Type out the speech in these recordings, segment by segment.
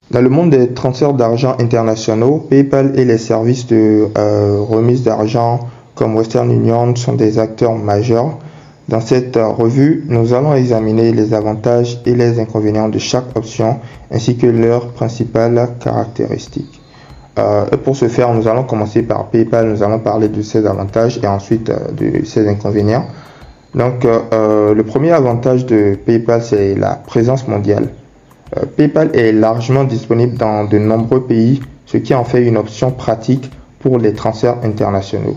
Dans le monde des transferts d'argent internationaux, PayPal et les services de remise d'argent comme Western Union sont des acteurs majeurs. Dans cette revue, nous allons examiner les avantages et les inconvénients de chaque option ainsi que leurs principales caractéristiques. Et pour ce faire, nous allons commencer par PayPal. Nous allons parler de ses avantages et ensuite de ses inconvénients. Donc, le premier avantage de PayPal, c'est la présence mondiale. PayPal est largement disponible dans de nombreux pays, ce qui en fait une option pratique pour les transferts internationaux.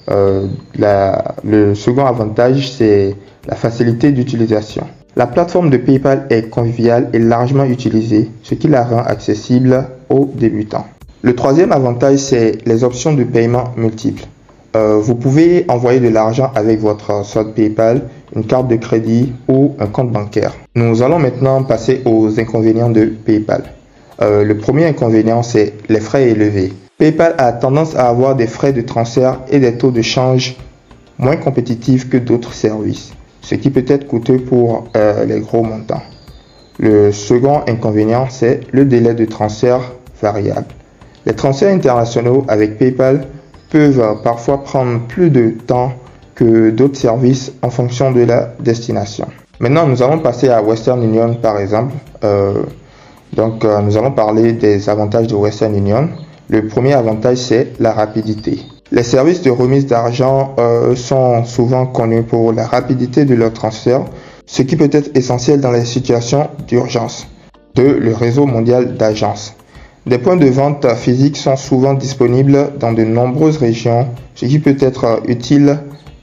Le second avantage, c'est la facilité d'utilisation. La plateforme de PayPal est conviviale et largement utilisée, ce qui la rend accessible aux débutants. Le troisième avantage, c'est les options de paiement multiples. Vous pouvez envoyer de l'argent avec votre solde PayPal, une carte de crédit ou un compte bancaire. Nous allons maintenant passer aux inconvénients de PayPal. Le premier inconvénient, c'est les frais élevés. PayPal a tendance à avoir des frais de transfert et des taux de change moins compétitifs que d'autres services, ce qui peut être coûteux pour les gros montants. Le second inconvénient, c'est le délai de transfert variable. Les transferts internationaux avec PayPal peuvent parfois prendre plus de temps que d'autres services en fonction de la destination. Maintenant, nous allons passer à Western Union par exemple. Nous allons parler des avantages de Western Union. Le premier avantage, c'est la rapidité. Les services de remise d'argent sont souvent connus pour la rapidité de leur transfert, ce qui peut être essentiel dans les situations d'urgence. 2. Le réseau mondial d'agences. Des points de vente physiques sont souvent disponibles dans de nombreuses régions, ce qui peut être utile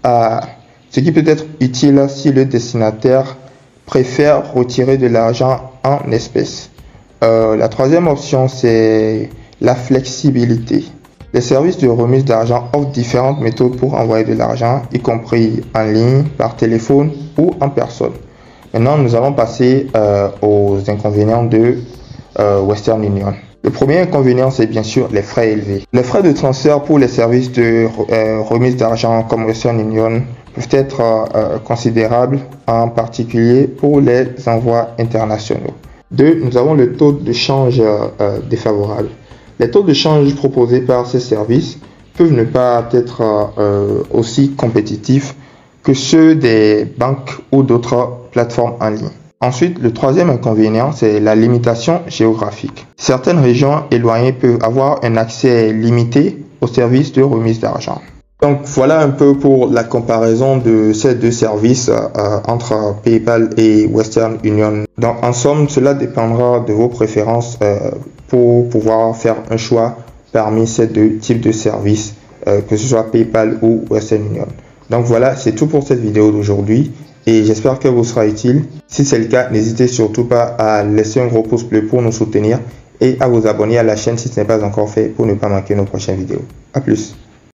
si le destinataire préfère retirer de l'argent en espèces. La troisième option, c'est la flexibilité. Les services de remise d'argent offrent différentes méthodes pour envoyer de l'argent, y compris en ligne, par téléphone ou en personne. Maintenant, nous allons passer aux inconvénients de Western Union. Le premier inconvénient, c'est bien sûr les frais élevés. Les frais de transfert pour les services de remise d'argent comme Western Union peuvent être considérables, en particulier pour les envois internationaux. 2. Nous avons le taux de change défavorable. Les taux de change proposés par ces services peuvent ne pas être aussi compétitifs que ceux des banques ou d'autres plateformes en ligne. Ensuite, le troisième inconvénient, c'est la limitation géographique. Certaines régions éloignées peuvent avoir un accès limité aux services de remise d'argent. Donc voilà un peu pour la comparaison de ces deux services entre PayPal et Western Union. Donc en somme, cela dépendra de vos préférences pour pouvoir faire un choix parmi ces deux types de services, que ce soit PayPal ou Western Union. Donc voilà, c'est tout pour cette vidéo d'aujourd'hui. Et j'espère qu'elle vous sera utile. Si c'est le cas, n'hésitez surtout pas à laisser un gros pouce bleu pour nous soutenir et à vous abonner à la chaîne si ce n'est pas encore fait pour ne pas manquer nos prochaines vidéos. A plus.